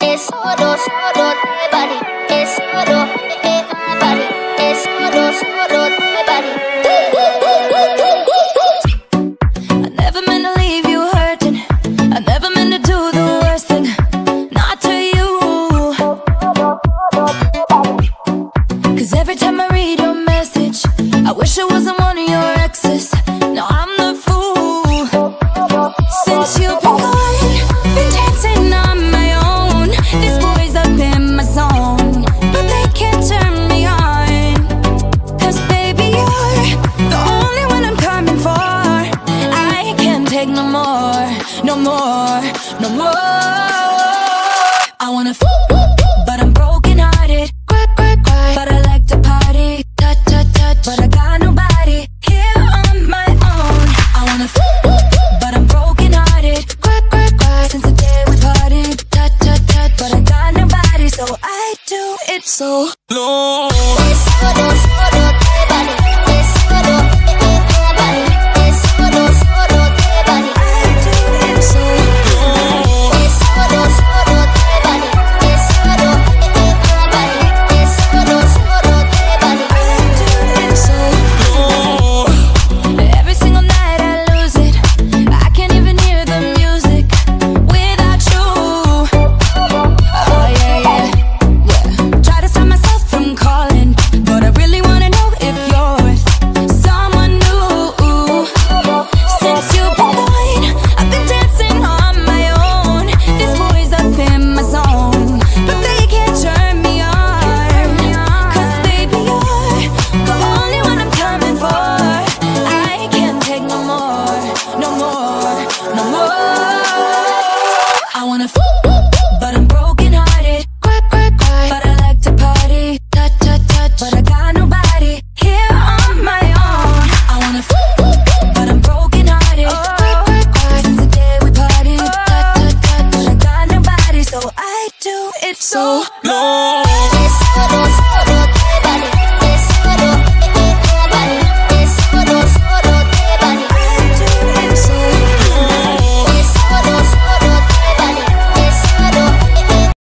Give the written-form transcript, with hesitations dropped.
es solo, solo de body, es solo de body, es solo, solo de body. I never meant to leave you hurting. I never meant to do the worst thing, not to you. 'Cause every time I read your message, I wish I wasn't one of your exes. No, I'm the fool. Since you've been gone, been dancing on my own. These boys up in my zone, but they can't turn me on. 'Cause baby, you're the only one I'm coming for. I can't take no more, no more, no more. I wanna but I'm broken hearted. Cry, cry, cry, but I like to party. Touch, touch, touch, but I got nobody here on my own. I wanna but I'm broken hearted. Cry, cry, cry, since the day we parted. Touch, touch, touch, but I got nobody, so I do it so low. Es solo, solo de body, es solo de body, es solo, solo de body. I do it so low. Es solo, solo de body, es solo de body, es solo, solo de body. I do it so low. Every single night I lose it. I can't even hear the music without you. Oh yeah, yeah, yeah. Try to stop myself from calling, but I really wanna know if you're with someone new. Since you've been gone, I've been dancing on my own. These boys up in my zone, but they can't turn me on. 'Cause baby, you're the only one I'm coming for. I can't take no more, no more, no more. I wanna but I'm broken hearted. Cry, cry, cry, but I like to party. Touch, touch, touch, but I got nobody here on my own. I wanna but I'm broken hearted. Cry, cry, cry, since the day we parted. Touch, touch, touch, but I got nobody, so I do it so low.